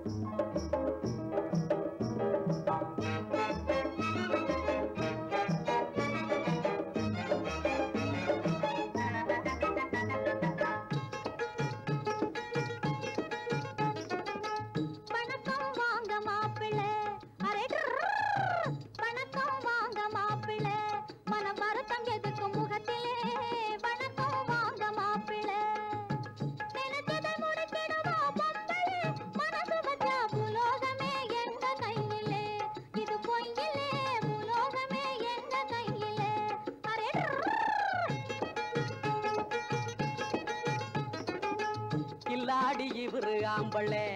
கில்லாடி இவரு ஆம்பளே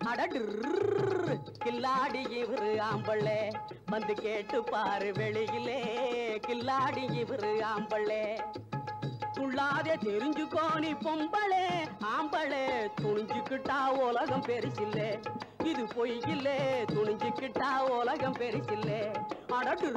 கில்லாடி இவரு ஆம்பளே வந்து கேட்டு பாரு வெளியிலே கில்லாடி இவரு ஆம்பளே துள்ளாதே தெரிஞ்சுக்கோ நீ பொம்பளே ஆம்பளே துணிஞ்சுக்கிட்டா உலகம் பெருசில்லே இது பொய்யில்லே துணிஞ்சுக்கிட்டா உலகம் பெருசில்லே அடடு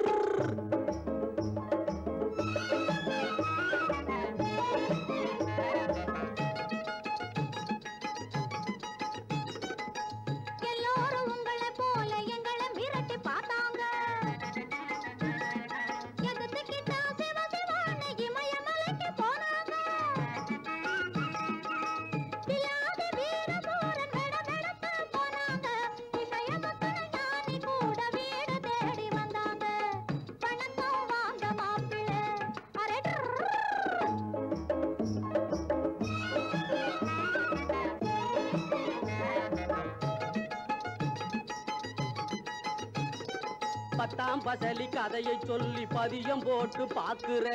பத்தாம் பசலி கதையை சொல்லி பதியம் போட்டு பாக்குற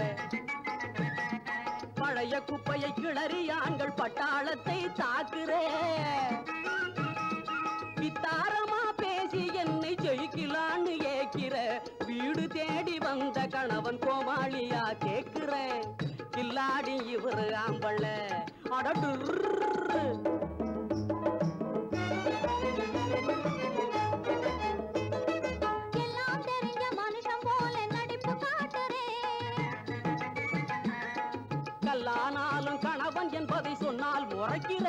பழைய குப்பையை கிளறி ஆண்கள் பட்டாளத்தை தாக்குற வித்தாரமா பேசி என்னை ஜெயிக்கலான்னு ஏக்கிற வீடு தேடி வந்த கணவன் கோமாளியா கேக்குற கில்லாடி இவரு ஆம்பள அடடு கல்லானாலும் கணவன் என்பதை சொன்னால் முறைக்கிற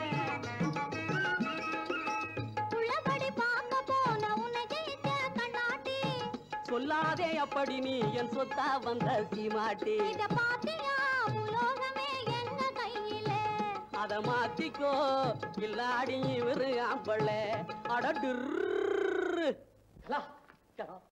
சொல்லாதே அப்படி நீ என் சொத்தா வந்த சீமாட்டி அத மாத்திக்கோ கில்லாடி இவரு ஆம்பள அடடு